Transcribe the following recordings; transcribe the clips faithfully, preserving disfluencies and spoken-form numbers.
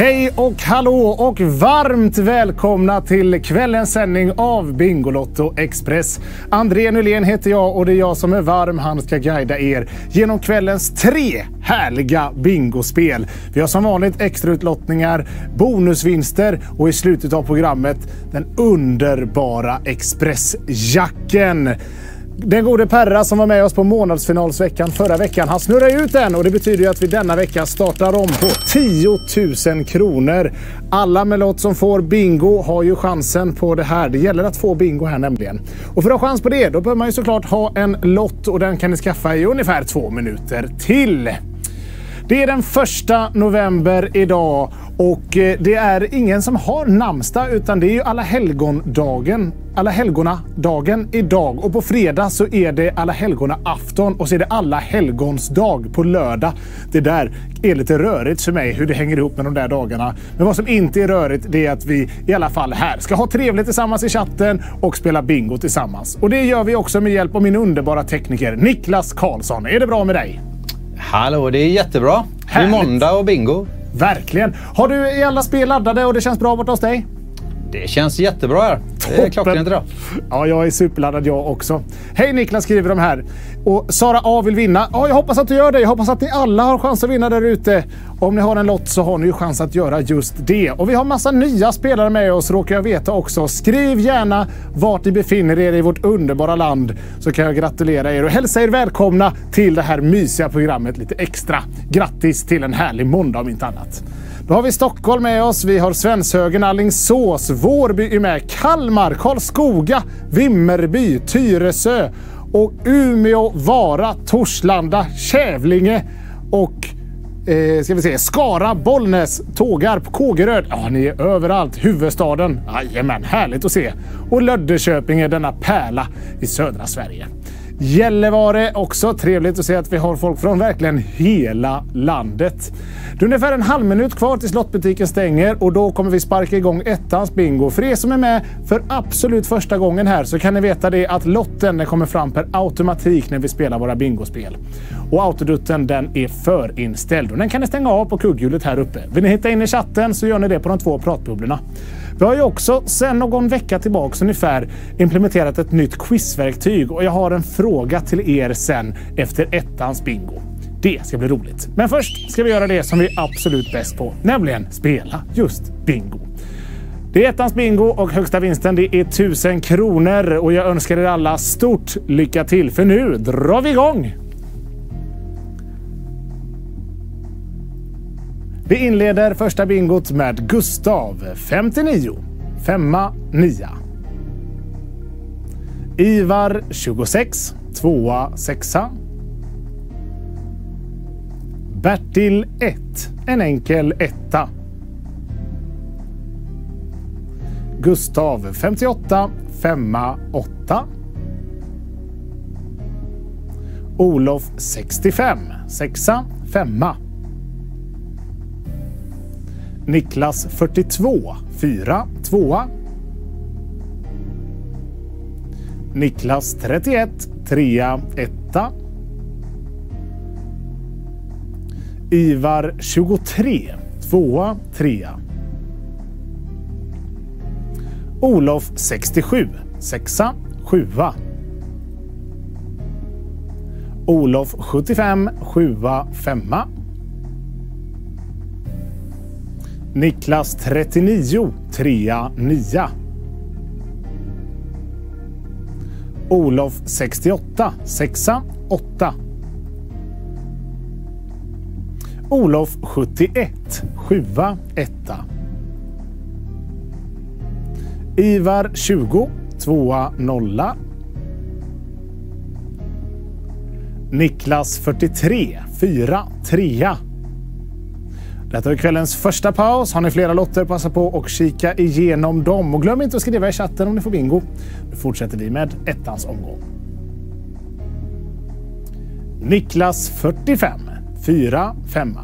Hej och hallå och varmt välkomna till kvällens sändning av Bingolotto Express. André Nylén heter jag och det är jag som är varm. Han ska guida er genom kvällens tre härliga bingospel. Vi har som vanligt extrautlottningar, bonusvinster och i slutet av programmet den underbara Expressjacken. Den gode Perra som var med oss på månadsfinalsveckan förra veckan, han snurrar ut den och det betyder ju att vi denna vecka startar om på tio tusen kronor. Alla med lott som får bingo har ju chansen på det här. Det gäller att få bingo här nämligen. Och för att ha chans på det, då behöver man ju såklart ha en lott och den kan ni skaffa i ungefär två minuter till. Det är den första november idag och det är ingen som har namnsdag utan det är ju alla helgondagen. Alla helgona dagen idag och på fredag så är det alla helgona afton och så är det alla helgons dag på lördag. Det där är lite rörigt för mig hur det hänger ihop med de där dagarna. Men vad som inte är rörigt det är att vi i alla fall här ska ha trevligt tillsammans i chatten och spela bingo tillsammans. Och det gör vi också med hjälp av min underbara tekniker Niklas Karlsson. Är det bra med dig? Hallå, det är jättebra. Det är måndag och bingo. Verkligen. Har du i alla spel laddade och det känns bra borta hos dig? Det känns jättebra här. Det är klockrent idag. Ja, jag är superladdad jag också. Hej Niklas skriver de här. Och Sara A vill vinna. Ja, jag hoppas att du gör det. Jag hoppas att ni alla har chans att vinna där ute. Om ni har en lott så har ni ju chans att göra just det. Och vi har massa nya spelare med oss, råkar jag veta också. Skriv gärna vart ni befinner er i vårt underbara land så kan jag gratulera er och hälsa er välkomna till det här mysiga programmet lite extra. Grattis till en härlig måndag om inte annat. Då har vi Stockholm med oss, vi har Svenshögen, Alingsås, Vårby är med, Kalmar, Karlskoga, Vimmerby, Tyresö och Umeå, Vara, Torslanda, Kävlinge och eh, ska vi se, Skara, Bollnäs, Tågarp, Kågeröd. Ja, ni är överallt. Huvudstaden, jajamän, härligt att se. Och Löddeköping är denna pärla i södra Sverige. Gällivare också, trevligt att se att vi har folk från verkligen hela landet. Det är ungefär en halv minut kvar till slottbutiken stänger och då kommer vi sparka igång ettans bingo. För er som är med för absolut första gången här så kan ni veta det att lotten kommer fram per automatik när vi spelar våra bingospel. Och autodutten den är förinställd och den kan ni stänga av på kugghjulet här uppe. Vill ni hitta in i chatten så gör ni det på de två pratbubblorna. Vi har ju också sedan någon vecka tillbaka ungefär implementerat ett nytt quizverktyg och jag har en fråga till er sen efter ettans bingo. Det ska bli roligt. Men först ska vi göra det som vi är absolut bäst på, nämligen spela just bingo. Det är ettans bingo och högsta vinsten det är tusen kronor och jag önskar er alla stort lycka till för nu drar vi igång! Vi inleder första bingot med Gustav, femtionio, femma, nia. Ivar, tjugosex, tvåa, sexa. Bertil, ett, en enkel etta. Gustav, femtioåtta, femma, åtta. Olof, sextiofem, sexa, femma. Niklas, fyrtiotvå, fyra, tvåa. Niklas, trettioett, trea, etta. Ivar, tjugotre, tvåa, trea. Olof, sextiosju, sexa, sjua. Olof, sjuttiofem, sjua, femma. Niklas, trettionio, trea, nia. Olof, sextioåtta, sexa, åtta. Olof, sjuttioett, sjua, etta. Ivar, tjugo, tvåa, nolla. Niklas, fyrtiotre, fyra, trea. Detta är kvällens första paus. Har ni flera lotter, passa på och kika igenom dem. Och glöm inte att skriva i chatten om ni får bingo. Nu fortsätter vi med ettans omgång. Niklas, fyrtiofem, fyra, femma.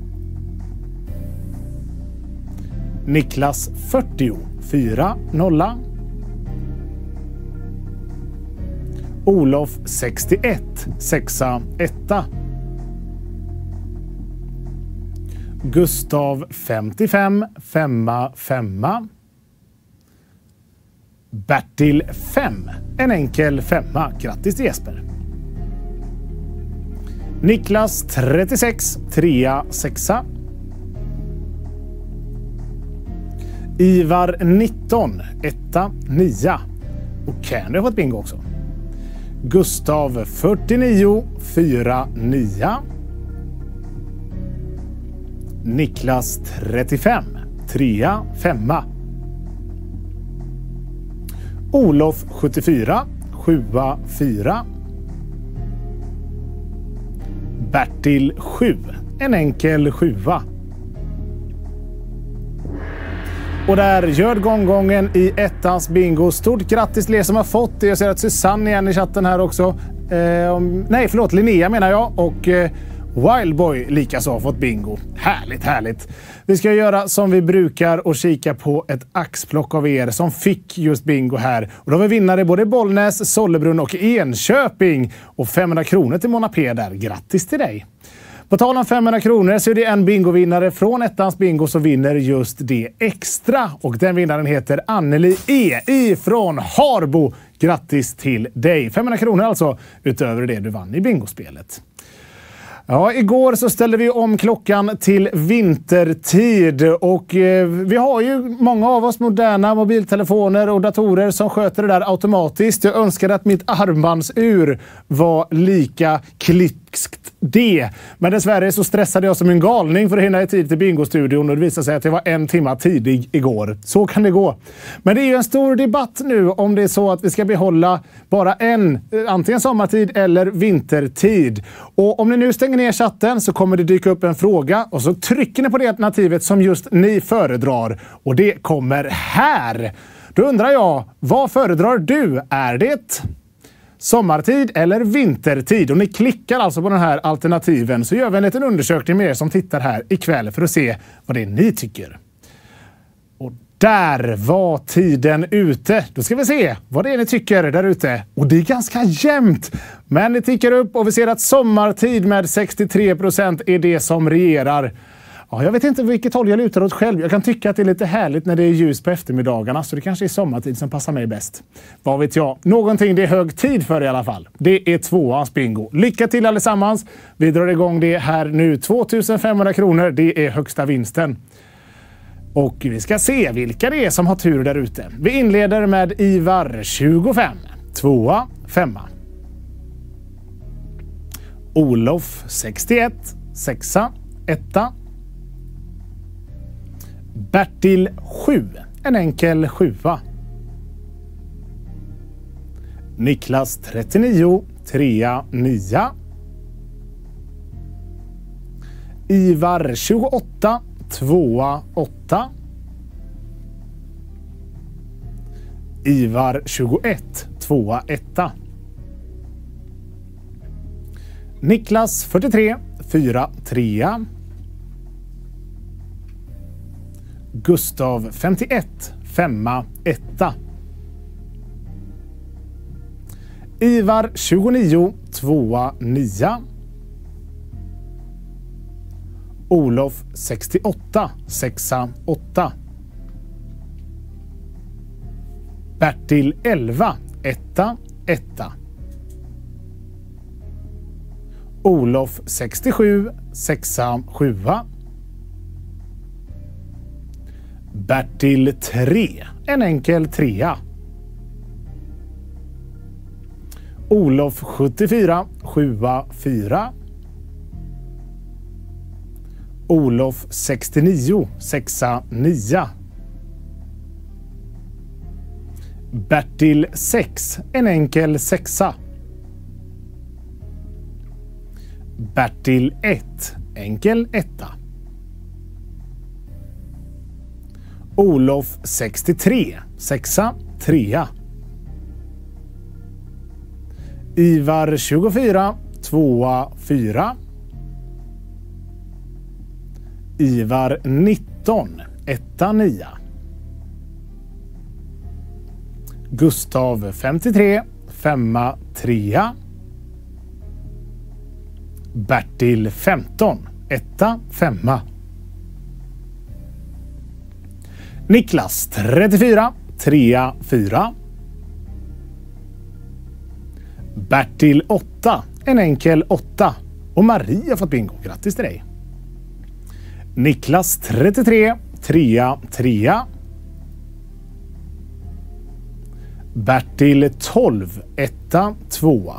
Niklas, fyrtio, fyra, nolla. Olof, sextioett, sexa, etta. Gustav femtiofem, femma, femma. Bertil fem, en enkel femma. Grattis till Jesper. Niklas trettiosex, trea, sexa. Ivar nitton, etta, nia. Och Candy har fått bingo också. Gustav fyrtionio, fyra, nia. Niklas trettiofem, trea, femma. Olof sjuttiofyra, sjua, fyra. Bertil sju, en enkel sjua. Och där gör gånggången i ettans bingo. Stort grattis till er som har fått det. Jag ser att Susanne igen i chatten här också. Eh, nej, förlåt, Linnea menar jag. Och eh, Wildboy likaså har fått bingo. Härligt, härligt. Vi ska göra som vi brukar och kika på ett axplock av er som fick just bingo här. Och då har vi vinnare både Bollnäs, Sollebrunn och Enköping. Och femhundra kronor till Mona P där. Grattis till dig! På tal om femhundra kronor så är det en bingovinnare från ettans bingo som vinner just det extra. Och den vinnaren heter Anneli E ifrån Harbo. Grattis till dig! femhundra kronor alltså utöver det du vann i bingospelet. Ja, igår så ställde vi om klockan till vintertid och eh, vi har ju många av oss moderna mobiltelefoner och datorer som sköter det där automatiskt. Jag önskade att mitt armbandsur var lika klickskt det. Men dessvärre så stressade jag som en galning för att hinna i tid till bingostudion och det visade sig att jag var en timma tidig igår. Så kan det gå. Men det är ju en stor debatt nu om det är så att vi ska behålla bara en, antingen sommartid eller vintertid. Och om ni nu stänger ner chatten så kommer det dyka upp en fråga och så trycker ni på det alternativet som just ni föredrar. Och det kommer här. Då undrar jag, vad föredrar du? Är det sommartid eller vintertid? Och ni klickar alltså på den här alternativen så gör vi en liten undersökning med er som tittar här ikväll för att se vad det är ni tycker. Och där var tiden ute. Då ska vi se vad det är ni tycker där ute. Och det är ganska jämnt. Men det tickar upp och vi ser att sommartid med sextiotre procent är det som regerar. Ja, jag vet inte vilket håll jag lutar åt själv. Jag kan tycka att det är lite härligt när det är ljus på eftermiddagarna. Så det kanske är sommartid som passar mig bäst. Vad vet jag? Någonting det är hög tid för i alla fall. Det är tvåans bingo. Lycka till allesammans. Vi drar igång det här nu. tvåtusenfemhundra kronor. Det är högsta vinsten. Och vi ska se vilka det är som har tur där ute. Vi inleder med Ivar tjugofem. Tvåa, femma. Olof sextioett. Sexa, etta. Bertil sju. En enkel sjua. Niklas trettionio. Trea, nia. Ivar tjugoåtta. Tvåa, åtta. Ivar tjugoett. Tvåa, etta. Niklas fyrtiotre. Fyra, trea. Gustav femtioett. Femma, etta. Ivar tjugonio. Tvåa, nia. Olof sextioåtta. Sexa, åtta. Bertil elva. Etta, etta. Olof sextiosju. Sexa, sjua. Bertil tre. En enkel trea. Olof sjuttiofyra. Sjua, fyra. Olof sextionio. Sexa, nia. Bertil sex. En enkel sexa. Bertil ett. Enkel etta. Olof sextiotre. Sexa, trea. Ivar tjugofyra. Tvåa, fyra. Ivar nitton. Etta, nia. Gustav femtiotre. Femma, trea. Bertil femton. Etta, femma. Niklas trettiofyra, trea, fyra. Bertil åtta, en enkel åtta. Och Marie har fått bingo. Grattis till dig. Niklas trettiotre, trea, trea. Bertil tolv, etta, tvåa.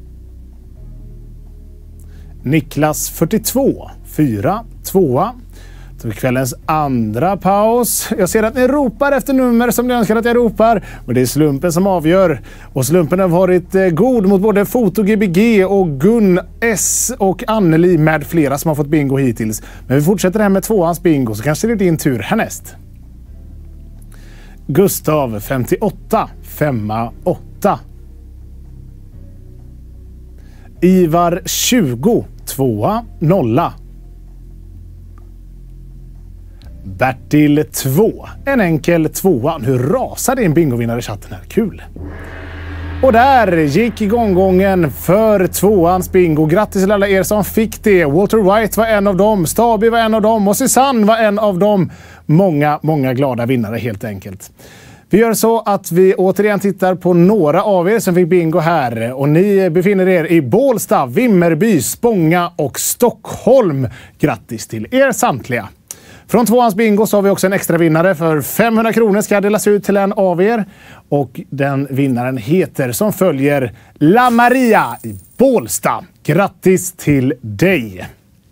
Niklas fyrtiotvå, fyra, tvåa. Så kvällens andra paus. Jag ser att ni ropar efter nummer som ni önskar att jag ropar. Men det är slumpen som avgör. Och slumpen har varit god mot både Foto G B G och Gun S och Anneli med flera som har fått bingo hittills. Men vi fortsätter här med tvåans bingo så kanske det är din tur härnäst. Gustav femtioåtta, femma, åtta. Ivar tjugo, tvåa, nolla. Bertil två, en enkel tvåa. Nu rasar det en bingovinnare i chatten här. Kul! Och där gick igånggången för tvåans bingo. Grattis till alla er som fick det. Walter White var en av dem, Staby var en av dem och Susanne var en av dem. Många, många glada vinnare helt enkelt. Vi gör så att vi återigen tittar på några av er som fick bingo här. Och ni befinner er i Bålsta, Vimmerby, Spånga och Stockholm. Grattis till er samtliga! Från tvåans bingo så har vi också en extra vinnare för femhundra kronor ska delas ut till en av er. Och den vinnaren heter som följer La Maria i Bålsta. Grattis till dig!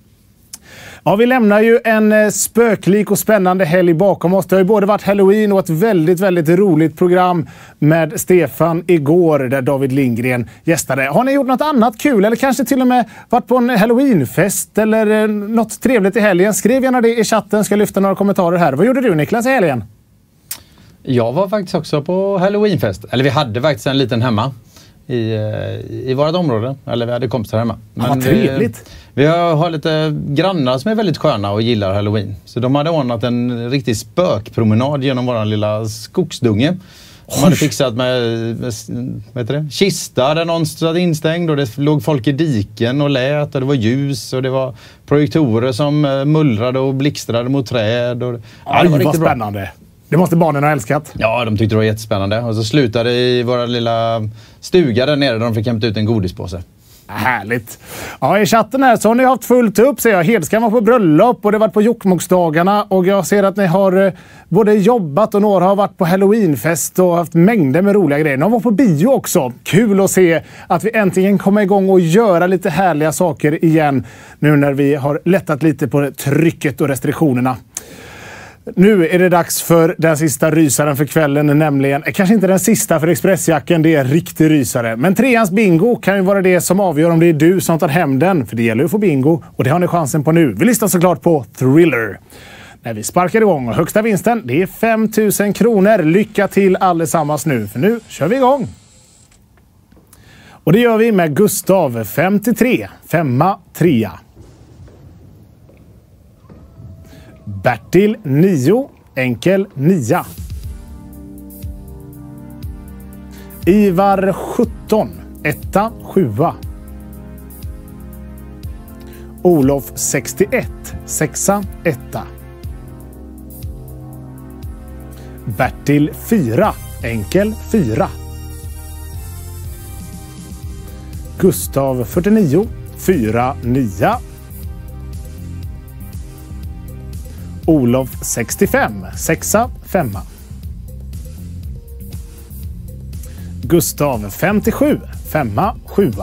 Ja, vi lämnar ju en spöklik och spännande helg bakom oss. Det har ju både varit Halloween och ett väldigt, väldigt roligt program med Stefan igår där David Lindgren gästade. Har ni gjort något annat kul eller kanske till och med varit på en Halloweenfest eller något trevligt i helgen? Skriv gärna det i chatten, ska lyfta några kommentarer här. Vad gjorde du Niklas i helgen? Jag var faktiskt också på Halloweenfest. Eller vi hade faktiskt en liten hemma i, i vårt område. Eller vi hade kompisar hemma. Men ja, vad trevligt! Vi, vi har, har lite grannar som är väldigt sköna och gillar Halloween. Så de hade ordnat en riktig spökpromenad genom vår lilla skogsdunge. De hade fixat med, med vad heter det? Kista där någon stod instängd och det låg folk i diken och lät och det var ljus och det var projektorer som mullrade och blixtrade mot träd. Och, ja, det var riktigt spännande. Bra. Det måste barnen ha älskat. Ja, de tyckte det var jättespännande. Och så slutade i våra lilla stuga där nere där de fick hämta ut en godispåse. Härligt. Ja, i chatten här så har ni haft fullt upp, ser jag. Hedskan var på bröllop och det var på Jokkmokksdagarna. Och jag ser att ni har både jobbat och några har varit på Halloweenfest och haft mängder med roliga grejer. Någon var på bio också. Kul att se att vi äntligen kommer igång och göra lite härliga saker igen. Nu när vi har lättat lite på trycket och restriktionerna. Nu är det dags för den sista rysaren för kvällen, nämligen, kanske inte den sista för Expressjacken, det är riktig rysare. Men treans bingo kan ju vara det som avgör om det är du som tar hem den, för det gäller ju att få bingo och det har ni chansen på nu. Vi listar såklart på Thriller. När vi sparkar igång och högsta vinsten, det är fem tusen kronor. Lycka till allesammans nu, för nu kör vi igång. Och det gör vi med Gustav femtiotre, femma, trea. Bertil nio, enkel nia. Ivar sjutton, etta, sjua. Olof sextioett, sexa, etta. Bertil fyra, enkel fyra. Gustav fyrtionio, fyra, nia. Olof sextiofem, sexa, femma. Gustav femtiosju, femma, sjua.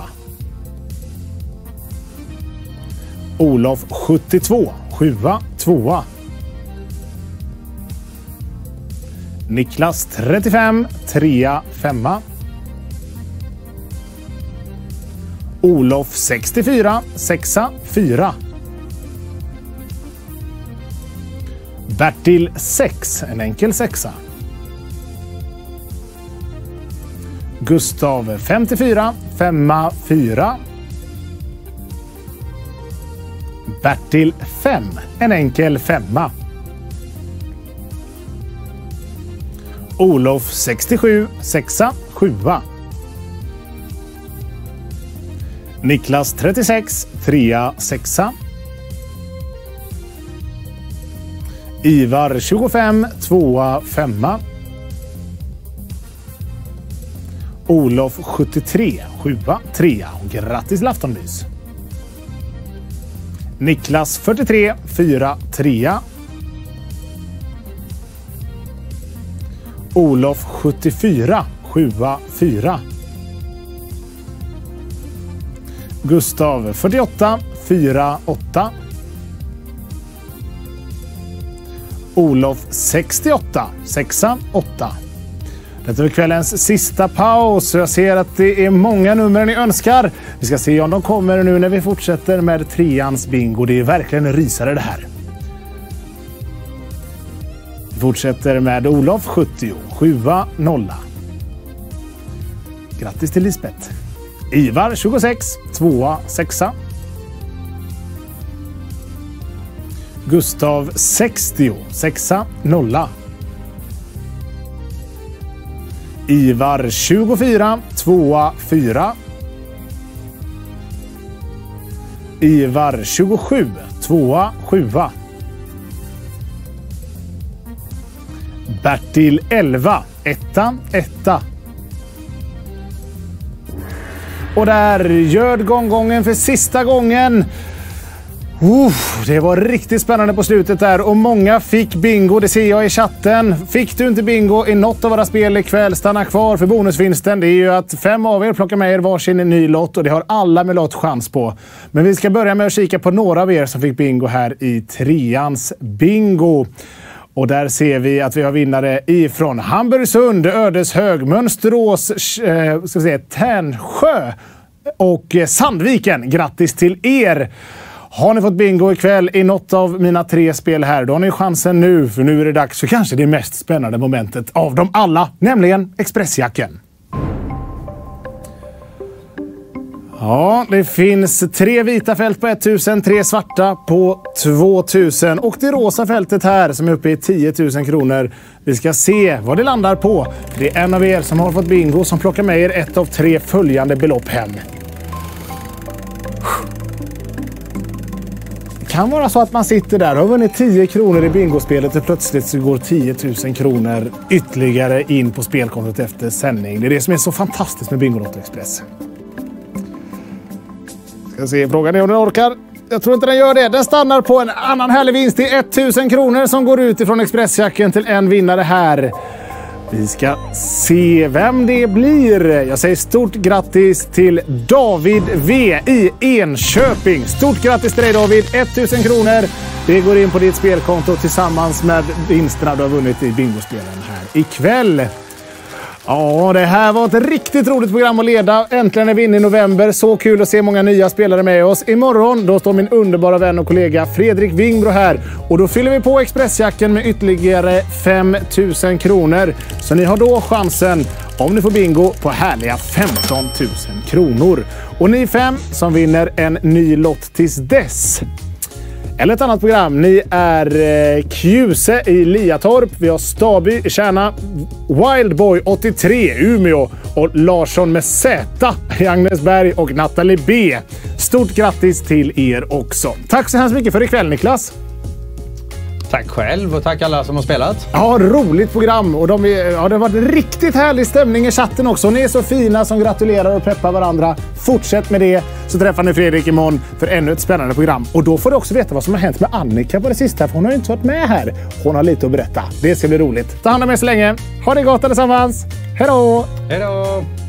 Olof sjuttiotvå, sjua, tvåa. Niklas trettiofem, trea, femma. Olof sextiofyra, sexa, fyra. Bertil sex, en enkel sexa. Gustav femtiofyra, femma, fyra. Bertil fem, en enkel femma. Olof sextiosju, sexa, sjua. Niklas trettiosex, trea, sexa. Ivar tjugofem, tvåa, femma. Olof sjuttiotre, sjua, trea. Grattis till aftonmys. Niklas fyrtiotre, fyra, trea. Olof sjuttiofyra, sjua, fyra. Gustav fyrtioåtta, fyra, åtta. Olof sextioåtta, sexa, åtta. Detta är kvällens sista paus. Jag ser att det är många nummer ni önskar. Vi ska se om de kommer nu när vi fortsätter med treans bingo. Det är verkligen en rysare det här. Vi fortsätter med Olof sjuttio, sjua, nolla. Grattis till Lisbeth. Ivar tjugosex, tvåa, sexa. Gustav sextio, sexa, nolla. Ivar tjugofyra, tvåa, fyra. Ivar tjugosju, tvåa, sjua. Bertil elva, etta, etta. Och där göd gånggången för sista gången. Uff, det var riktigt spännande på slutet där och många fick bingo, det ser jag i chatten. Fick du inte bingo i något av våra spel ikväll, stanna kvar för bonusvinsten. Det är ju att fem av er plockar med er varsin ny lott och det har alla med lott chans på. Men vi ska börja med att kika på några av er som fick bingo här i treans bingo. Och där ser vi att vi har vinnare ifrån Hamburgsund, Ödeshög, Mönsterås, eh, ska vi säga, Tärnsjö och Sandviken. Grattis till er! Har ni fått bingo ikväll i något av mina tre spel här, då har ni chansen nu, för nu är det dags för kanske det mest spännande momentet av dem alla, nämligen Expressjacken. Ja, det finns tre vita fält på tusen, tre svarta på tvåtusen och det rosa fältet här som är uppe i tio tusen kronor. Vi ska se vad det landar på. Det är en av er som har fått bingo som plockar med er ett av tre följande belopp hem. Det kan vara så att man sitter där och har vunnit tio kronor i bingospelet och plötsligt så går tio tusen kronor ytterligare in på spelkontot efter sändning. Det är det som är så fantastiskt med Bingolotto Express. Ska se, frågan är om den orkar. Jag tror inte den gör det. Den stannar på en annan härlig vinst i tusen kronor som går ut ifrån Expressjacken till en vinnare här. Vi ska se vem det blir. Jag säger stort grattis till David V i Enköping. Stort grattis till dig David. tusen kronor. Det går in på ditt spelkonto tillsammans med vinsterna du har vunnit i bingospelen här ikväll. Ja, det här var ett riktigt roligt program att leda. Äntligen är vi inne i november. Så kul att se många nya spelare med oss. Imorgon då står min underbara vän och kollega Fredrik Wingbro här. Och då fyller vi på Expressjacken med ytterligare fem tusen kronor. Så ni har då chansen, om ni får bingo, på härliga femton tusen kronor. Och ni fem som vinner en ny lott tills dess. Eller ett annat program. Ni är eh, Kjuse i Liatorp. Vi har Staby i Kärna. Wildboy åttiotre i Umeå. Och Larsson med Z i Agnesberg och Natalie B. Stort grattis till er också. Tack så hemskt mycket för ikväll Niklas. Tack själv och tack alla som har spelat. Ja, roligt program. Och de är, ja, det har varit en riktigt härlig stämning i chatten också. Ni är så fina som gratulerar och peppar varandra. Fortsätt med det, så träffar ni Fredrik imorgon för ännu ett spännande program. Och då får du också veta vad som har hänt med Annika på det sista, för hon har ju inte varit med här. Hon har lite att berätta. Det ska bli roligt. Ta hand om er så länge. Ha det gott allesammans. Hej då! Hej då!